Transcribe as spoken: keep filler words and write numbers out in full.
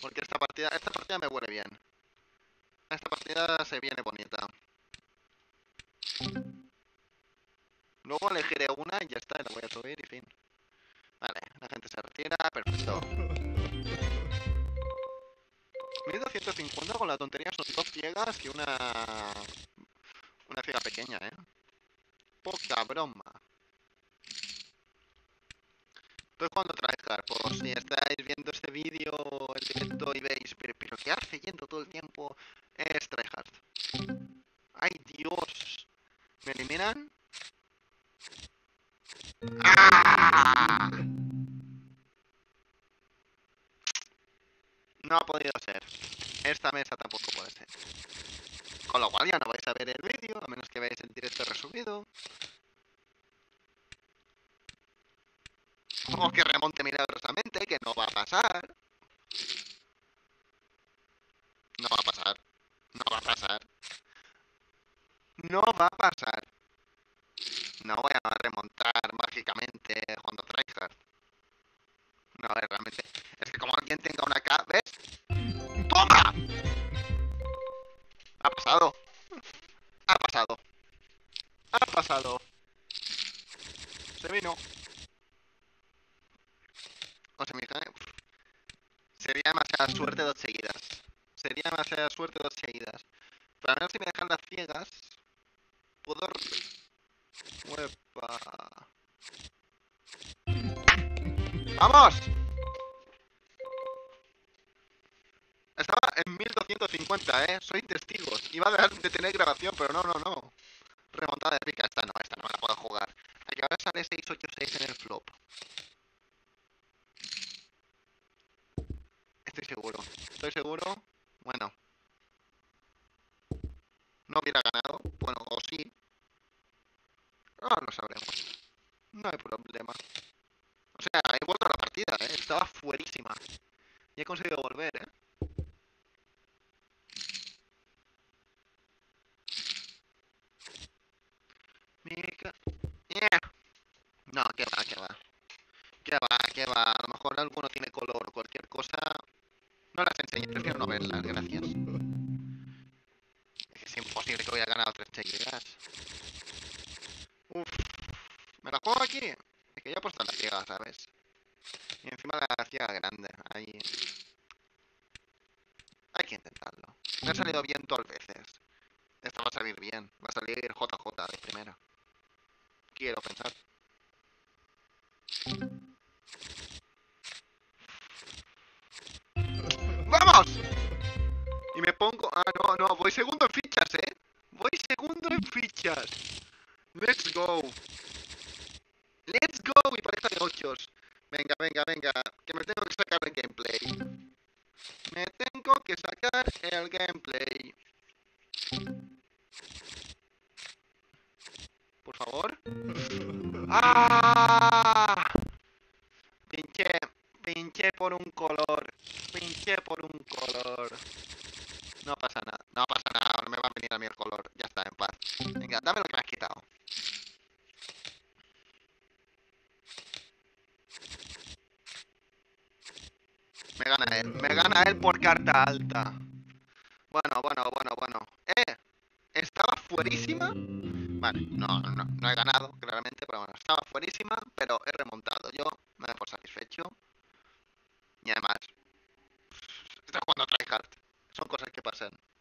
Porque esta partida, esta partida me huele bien. Esta partida se viene bonita. Luego elegiré una y ya está, la voy a subir y fin. Vale, la gente se retira, perfecto. mil doscientos cincuenta con la tontería son dos ciegas y una... Una ciega pequeña, ¿eh? Poca broma. Estoy jugando tryhard, por si estáis viendo este vídeo, el directo y veis, pero, pero ¿qué hace yendo todo el tiempo? Es tryhard. ¡Ay, Dios! ¿Me eliminan? ¡Ah! No ha podido ser. Esta mesa tampoco puede ser. Con lo cual ya no vais a ver el vídeo, a menos que veáis el directo resubido. O que remonte milagrosamente, que no va a pasar. No va a pasar. No va a pasar. No va a pasar. No voy a remontar mágicamente jugando tryhard. No, a ver, realmente. Es que como alguien tenga una K, ¿ves? ¡Toma! Ha pasado. Ha pasado. Ha pasado. Se vino. O se me cae. Sería demasiada suerte dos seguidas. Sería demasiada suerte dos seguidas. Pero al menos si me dejan las ciegas, puedo... ¡Uepa! ¡Vamos! Estaba en mil doscientos cincuenta, ¿eh? Soy testigos. Iba a dejar de tener grabación, pero no, no, no. Remontada épica. Esta no, esta no me la puedo jugar. Aquí ahora sale seis ocho seis en el flop. Estoy seguro. Estoy seguro. Bueno. No hubiera ganado. Bueno, o sí. Ahora lo sabremos. No hay problema. O sea, he vuelto a la partida, ¿eh? Estaba fuerísima. Y he conseguido volver, ¿eh? Mica... Yeah. No, que va, que va. Que va, que va. A lo mejor alguno tiene color o cualquier cosa. No las enseño, prefiero no verlas, gracias. Es que es imposible que voy a ganar tres seguidas. Uff. ¿Me la juego aquí? Es que ya he puesto la ciega, ¿sabes? Y encima la ciega grande. Ahí. Hay que intentarlo. Me ha salido bien dos veces. Esta va a salir bien. Va a salir J J de primera. Quiero pensar. ¡Vamos! Y me pongo... Ah, no, no. Voy segundo en fichas, ¿eh? Voy segundo en fichas. Let's go. Let's go. Y pareja de ochos. Venga, venga, venga. Que me tengo que sacar el gameplay. Me tengo que sacar el gameplay. Por favor. ¡Ah! Pinché. Pinché por un color. Pinché por un color. No pasa nada. No pasa nada. No me va a venir a mí el color. Ya está, en paz. Venga, dame lo que me has quitado. Me gana él. Me gana él por carta alta. Bueno, bueno, bueno, bueno. ¡Eh! Estaba fuerísima. Vale, no, no, no he ganado, claramente, pero bueno, estaba fuerísima, pero he remontado. Yo me doy por satisfecho. Y además, estoy jugando a tryhard. Son cosas que pasan.